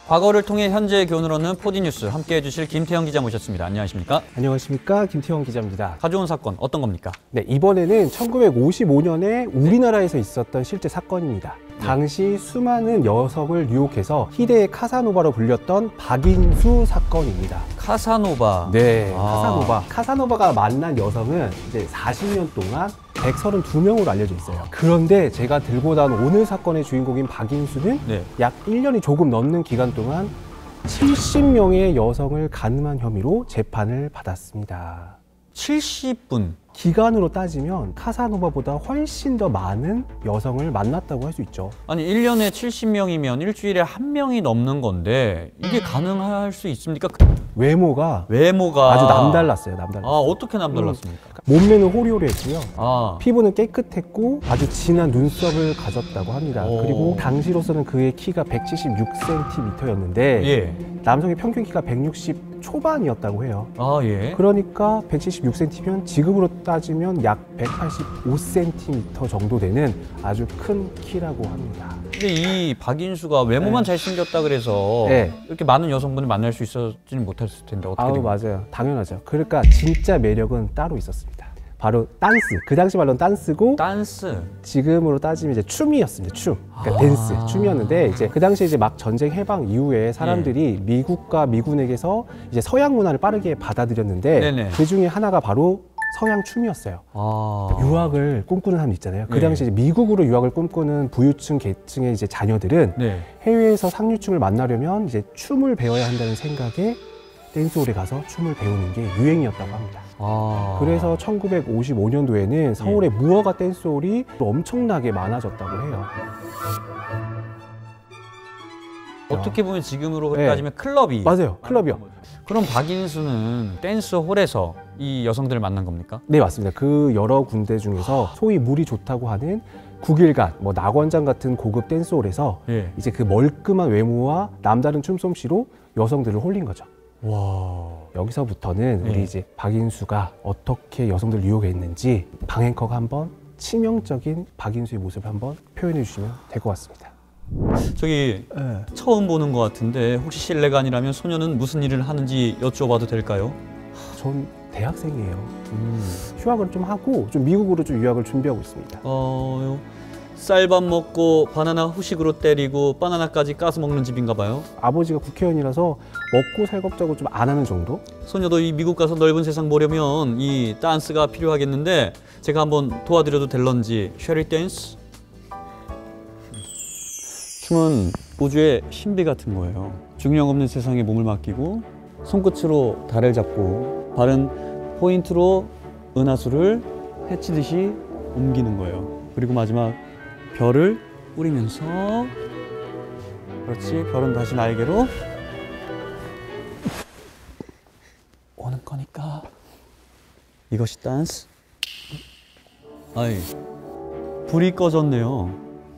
과거를 통해 현재의 교훈을 얻는 4D 뉴스 함께해 주실 김태형 기자 모셨습니다. 안녕하십니까? 안녕하십니까? 김태형 기자입니다. 가져온 사건 어떤 겁니까? 네, 이번에는 1955년에 우리나라에서 있었던 실제 사건입니다. 당시 수많은 여성을 유혹해서 희대의 카사노바로 불렸던 박인수 사건입니다. 카사노바. 네, 카사노바. 카사노바가 만난 여성은 이제 40년 동안 132명으로 알려져 있어요. 그런데 제가 들고 나온 오늘 사건의 주인공인 박인수는 약 1년이 조금 넘는 기간 동안 70명의 여성을 간음한 혐의로 재판을 받았습니다. 70분. 기간으로 따지면 카사노바보다 훨씬 더 많은 여성을 만났다고 할 수 있죠. 아니 1년에 70명이면 일주일에 1명이 넘는 건데 이게 가능할 수 있습니까? 외모가 아주 남달랐어요. 남달랐어요. 어떻게 남달랐습니까? 몸매는 호리호리했고요. 피부는 깨끗했고 아주 진한 눈썹을 가졌다고 합니다. 그리고 당시로서는 그의 키가 176cm였는데 남성의 평균 키가 160 초반이었다고 해요. 그러니까 176cm면 지금으로 따지면 약 185cm 정도 되는 아주 큰 키라고 합니다. 근데 이 박인수가 외모만 잘생겼다 그래서 이렇게 많은 여성분을 만날 수 있었지는 못했을 텐데 어떻게 된 거예요? 맞아요. 당연하죠. 그러니까 진짜 매력은 따로 있었습니다. 바로 댄스. 그 당시 말로는 댄스고, 댄스. 지금으로 따지면 이제 춤이었습니다. 춤. 그러니까 댄스, 춤이었는데 이제 그 당시에 이제 막 전쟁 해방 이후에 사람들이 미국과 미군에게서 이제 서양 문화를 빠르게 받아들였는데 그 중에 하나가 바로 서양 춤이었어요. 유학을 꿈꾸는 사람 있잖아요. 그 당시 이제 미국으로 유학을 꿈꾸는 부유층 계층의 이제 자녀들은 해외에서 상류층을 만나려면 이제 춤을 배워야 한다는 생각에 댄스홀에 가서 춤을 배우는 게 유행이었다고 합니다. 그래서 1955년도에는 서울의 무허가 댄스홀이 엄청나게 많아졌다고 해요. 어떻게 보면 지금으로 따지면 클럽이. 맞아요. 클럽이요. 그럼 박인수는 댄스홀에서 이 여성들을 만난 겁니까? 네, 맞습니다. 그 여러 군데 중에서 소위 물이 좋다고 하는 국일관, 낙원장 같은 고급 댄스홀에서 이제 그 멀끔한 외모와 남다른 춤솜씨로 여성들을 홀린 거죠. 여기서부터는 우리 이제 박인수가 어떻게 여성들을 유혹했는지 방앵커가 한번 치명적인 박인수의 모습을 한번 표현해 주시면 될 것 같습니다. 저기 처음 보는 것 같은데 혹시 실례가 아니라면 소녀는 무슨 일을 하는지 여쭤봐도 될까요? 전 대학생이에요. 휴학을 좀 하고 좀 미국으로 좀 유학을 준비하고 있습니다. 쌀밥 먹고 바나나 후식으로 때리고 바나나까지 까서 먹는 집인가 봐요. 아버지가 국회의원이라서 먹고 살갑자고 좀 안 하는 정도? 소녀도 이 미국 가서 넓은 세상 보려면 이 댄스가 필요하겠는데 제가 한번 도와드려도 될런지. 쉐리 댄스? 춤은 우주의 신비 같은 거예요. 중량 없는 세상에 몸을 맡기고 손끝으로 달을 잡고 바른 포인트로 은하수를 헤치듯이 옮기는 거예요. 그리고 마지막 별을 뿌리면서 그렇지, 별은 다시 날개로 오는 거니까 이것이 댄스. 아이, 불이 꺼졌네요.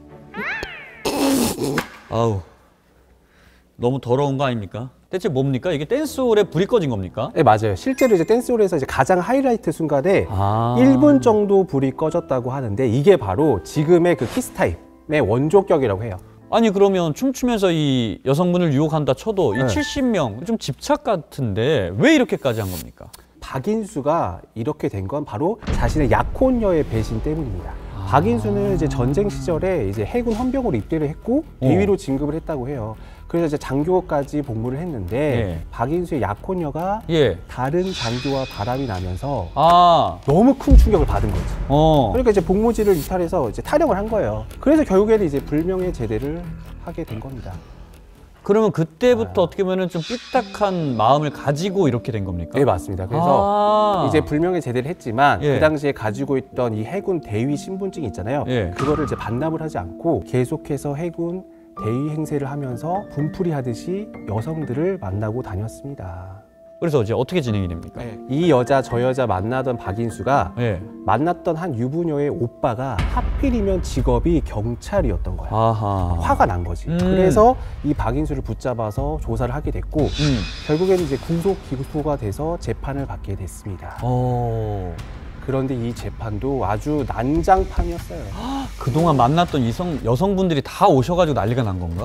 아우, 너무 더러운 거 아닙니까? 대체 뭡니까? 이게 댄스홀에 불이 꺼진 겁니까? 네, 맞아요. 실제로 이제 댄스홀에서 이제 가장 하이라이트 순간에 1분 정도 불이 꺼졌다고 하는데 이게 바로 지금의 그 키스타임의 원조격이라고 해요. 아니 그러면 춤추면서 이 여성분을 유혹한다 쳐도 이 70명 좀 집착 같은데 왜 이렇게까지 한 겁니까? 박인수가 이렇게 된 건 바로 자신의 약혼녀의 배신 때문입니다. 박인수는 이제 전쟁 시절에 이제 해군 헌병으로 입대를 했고 대위로 진급을 했다고 해요. 그래서 이제 장교까지 복무를 했는데 박인수의 약혼녀가 다른 장교와 바람이 나면서 너무 큰 충격을 받은 거지. 그러니까 이제 복무지를 이탈해서 이제 탈영을 한 거예요. 그래서 결국에는 이제 불명예 제대를 하게 된 겁니다. 그러면 그때부터 어떻게 보면 좀 삐딱한 마음을 가지고 이렇게 된 겁니까? 네, 맞습니다. 그래서 이제 불명예 제대를 했지만 그 당시에 가지고 있던 이 해군 대위 신분증이 있잖아요. 그거를 이제 반납을 하지 않고 계속해서 해군 대위 행세를 하면서 분풀이 하듯이 여성들을 만나고 다녔습니다. 그래서 이제 어떻게 진행이 됩니까? 이 여자 저 여자 만나던 박인수가 만났던 한 유부녀의 오빠가 하필이면 직업이 경찰이었던 거야. 화가 난 거지. 그래서 이 박인수를 붙잡아서 조사를 하게 됐고 결국에는 이제 구속 기소가 돼서 재판을 받게 됐습니다. 그런데 이 재판도 아주 난장판이었어요. 그동안 만났던 여성분들이 다 오셔가지고 난리가 난 건가?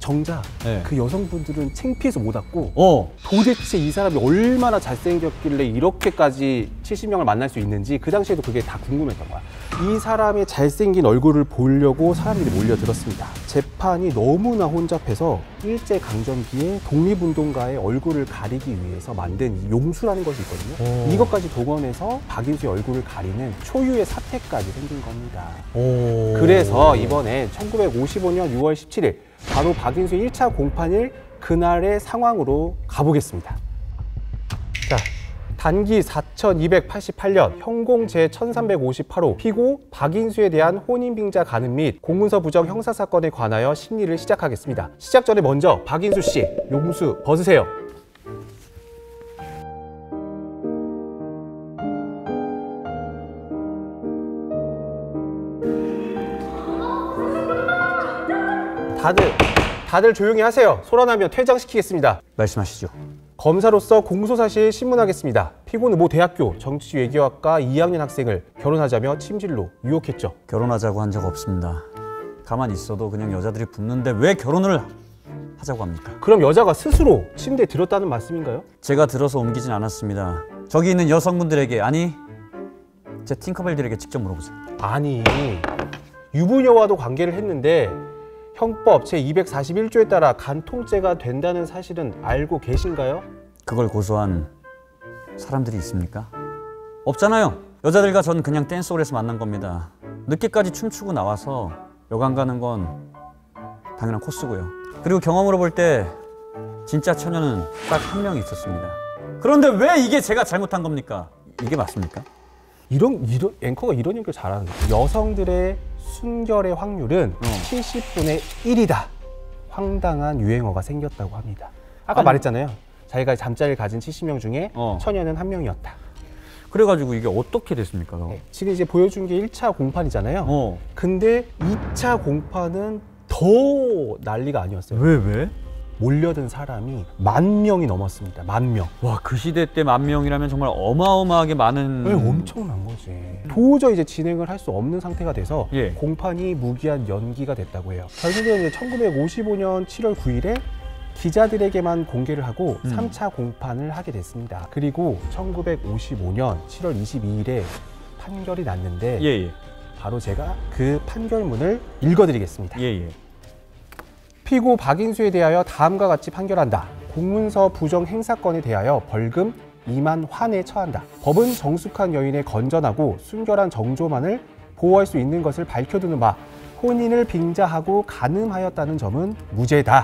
정작 네. 그 여성분들은 창피해서 못 왔고 도대체 이 사람이 얼마나 잘생겼길래 이렇게까지 70명을 만날 수 있는지 그 당시에도 그게 다 궁금했던 거야. 이 사람의 잘생긴 얼굴을 보려고 사람들이 몰려들었습니다. 재판이 너무나 혼잡해서 일제강점기에 독립운동가의 얼굴을 가리기 위해서 만든 용수라는 것이 있거든요. 이것까지 동원해서 박인수의 얼굴을 가리는 초유의 사태까지 생긴 겁니다. 그래서 이번에 1955년 6월 17일 바로 박인수의 1차 공판일 그날의 상황으로 가보겠습니다. 자, 단기 4288년 형공 제1358호 피고 박인수에 대한 혼인빙자 간음 및 공문서 부정 형사사건에 관하여 심리를 시작하겠습니다. 시작 전에 먼저 박인수 씨 용수 벗으세요. 다들 조용히 하세요. 소란하면 퇴장시키겠습니다. 말씀하시죠. 검사로서 공소사실 신문하겠습니다. 피고는 모 대학교 정치외교학과 2학년 학생을 결혼하자며 침실로 유혹했죠. 결혼하자고 한 적 없습니다. 가만히 있어도 그냥 여자들이 붙는데 왜 결혼을 하자고 합니까? 그럼 여자가 스스로 침대에 들었다는 말씀인가요? 제가 들어서 옮기진 않았습니다. 저기 있는 여성분들에게, 아니 제 팅커벨들에게 직접 물어보세요. 아니, 유부녀와도 관계를 했는데 형법 제241조에 따라 간통죄가 된다는 사실은 알고 계신가요? 그걸 고소한 사람들이 있습니까? 없잖아요. 여자들과 전 그냥 댄스홀에서 만난 겁니다. 늦게까지 춤추고 나와서 여관 가는 건 당연한 코스고요. 그리고 경험으로 볼 때 진짜 처녀는 딱 한 명이 있었습니다. 그런데 왜 이게 제가 잘못한 겁니까? 이게 맞습니까? 이런 앵커가 이런 얘기를 잘하는데, 여성들의 순결의 확률은 70분의 1이다. 황당한 유행어가 생겼다고 합니다. 아까 말했잖아요. 자기가 잠자리를 가진 70명 중에 처녀는 한 명이었다. 그래가지고 이게 어떻게 됐습니까? 네, 지금 이제 보여준 게 1차 공판이잖아요. 근데 2차 공판은 더 난리가 아니었어요. 왜? 몰려든 사람이 10,000명이 넘었습니다. 10,000명. 와, 그 시대 때 10,000명이라면 정말 어마어마하게 많은. 네, 엄청난 거지. 도저히 이제 진행을 할 수 없는 상태가 돼서 공판이 무기한 연기가 됐다고 해요. 결국에는 이제 1955년 7월 9일에 기자들에게만 공개를 하고 3차 공판을 하게 됐습니다. 그리고 1955년 7월 22일에 판결이 났는데 바로 제가 그 판결문을 읽어드리겠습니다. 피고 박인수에 대하여 다음과 같이 판결한다. 공문서 부정 행사건에 대하여 벌금 2만 환에 처한다. 법은 정숙한 여인의 건전하고 순결한 정조만을 보호할 수 있는 것을 밝혀두는 바 혼인을 빙자하고 간음하였다는 점은 무죄다.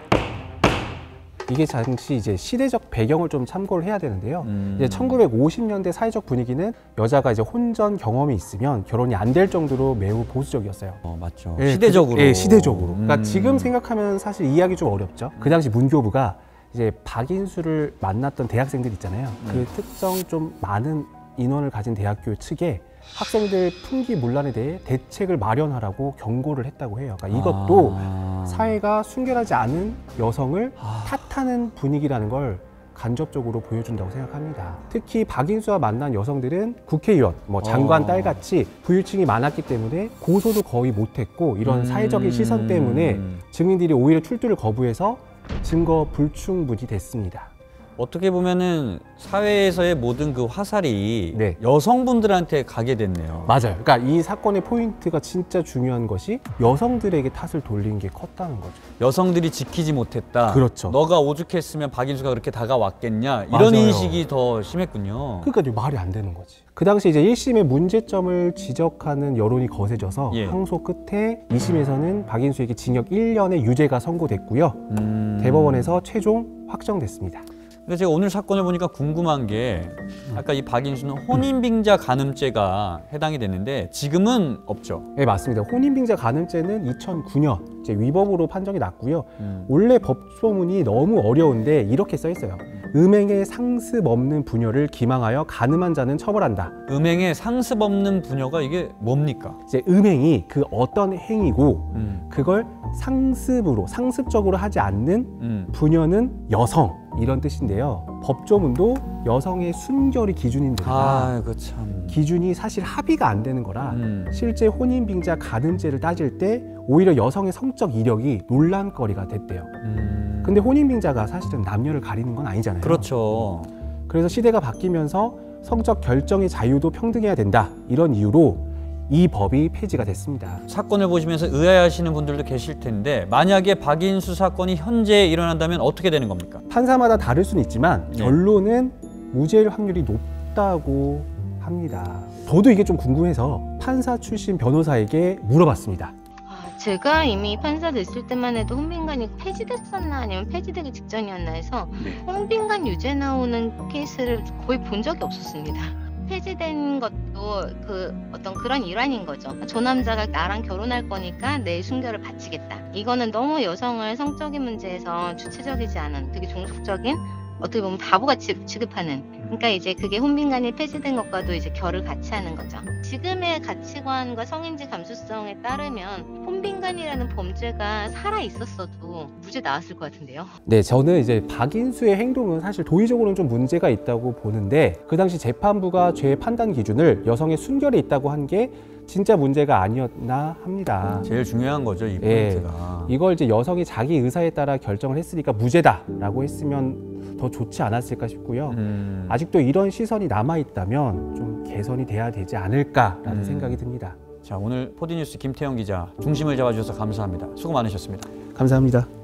이게 당시 이제 시대적 배경을 좀 참고를 해야 되는데요. 이제 1950년대 사회적 분위기는 여자가 이제 혼전 경험이 있으면 결혼이 안 될 정도로 매우 보수적이었어요. 맞죠. 시대적으로. 시대적으로. 그러니까 지금 생각하면 사실 이해하기 좀 어렵죠. 그 당시 문교부가 이제 박인수를 만났던 대학생들 있잖아요. 그 특정 좀 많은 인원을 가진 대학교 측에 학생들 풍기문란에 대해 대책을 마련하라고 경고를 했다고 해요. 그러니까 이것도 사회가 순결하지 않은 여성을 탓하는 분위기라는 걸 간접적으로 보여준다고 생각합니다. 특히 박인수와 만난 여성들은 국회의원, 장관 딸같이 부유층이 많았기 때문에 고소도 거의 못했고, 이런 사회적인 시선 때문에 증인들이 오히려 출두를 거부해서 증거 불충분이 됐습니다. 어떻게 보면은 사회에서의 모든 그 화살이 여성분들한테 가게 됐네요. 맞아요. 그러니까 이 사건의 포인트가 진짜 중요한 것이 여성들에게 탓을 돌린 게 컸다는 거죠. 여성들이 지키지 못했다. 그렇죠. 너가 오죽했으면 박인수가 그렇게 다가왔겠냐. 이런 맞아요. 인식이 더 심했군요. 그러니까 말이 안 되는 거지. 그 당시 이제 1심의 문제점을 지적하는 여론이 거세져서 항소 끝에 2심에서는 박인수에게 징역 1년의 유죄가 선고됐고요. 대법원에서 최종 확정됐습니다. 근데 제가 오늘 사건을 보니까 궁금한 게, 아까 이 박인수는 혼인빙자 간음죄가 해당이 됐는데 지금은 없죠? 네, 맞습니다. 혼인빙자 간음죄는 2009년 이제 위법으로 판정이 났고요. 원래 법조문이 너무 어려운데 이렇게 써 있어요. 음행에 상습 없는 부녀를 기망하여 간음한 자는 처벌한다. 음행에 상습 없는 부녀가 이게 뭡니까? 이제 음행이 그 어떤 행위고 그걸 상습적으로 하지 않는 부녀는 여성, 이런 뜻인데요. 법조문도 여성의 순결이 기준인데다가 그 참. 기준이 사실 합의가 안 되는 거라 실제 혼인빙자 간음죄를 따질 때 오히려 여성의 성적 이력이 논란거리가 됐대요. 근데 혼인빙자가 사실은 남녀를 가리는 건 아니잖아요. 그렇죠. 그래서 시대가 바뀌면서 성적 결정의 자유도 평등해야 된다. 이런 이유로 이 법이 폐지가 됐습니다. 사건을 보시면서 의아해하시는 분들도 계실 텐데 만약에 박인수 사건이 현재 일어난다면 어떻게 되는 겁니까? 판사마다 다를 수는 있지만 네. 결론은 무죄일 확률이 높다고 합니다. 저도 이게 좀 궁금해서 판사 출신 변호사에게 물어봤습니다. 제가 이미 판사 됐을 때만 해도 혼빈간이 폐지됐었나 아니면 폐지되기 직전이었나 해서 혼빈간 유죄 나오는 케이스를 거의 본 적이 없었습니다. 폐지된 것도 어떤 그런 일환인 거죠. 저 남자가 나랑 결혼할 거니까 내 순결을 바치겠다. 이거는 너무 여성을 성적인 문제에서 주체적이지 않은 되게 종속적인 어떻게 보면 바보같이 취급하는, 그러니까 이제 그게 혼빈간이 폐지된 것과도 이제 결을 같이 하는 거죠. 지금의 가치관과 성인지 감수성에 따르면 혼빈간이라는 범죄가 살아 있었어도 무죄 나왔을 것 같은데요. 네, 저는 이제 박인수의 행동은 사실 도의적으로는 좀 문제가 있다고 보는데 그 당시 재판부가 죄 판단 기준을 여성의 순결에 있다고 한 게 진짜 문제가 아니었나 합니다. 제일 중요한 거죠, 이 포인트가. 이걸 이제 여성이 자기 의사에 따라 결정을 했으니까 무죄다라고 했으면 더 좋지 않았을까 싶고요. 아직도 이런 시선이 남아있다면 좀 개선이 돼야 되지 않을까라는 생각이 듭니다. 자, 오늘 포디뉴스 김태형 기자 중심을 잡아주셔서 감사합니다. 수고 많으셨습니다. 감사합니다.